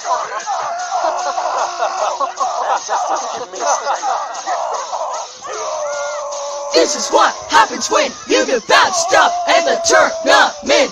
This is what happens when you do bad stuff and the tournament.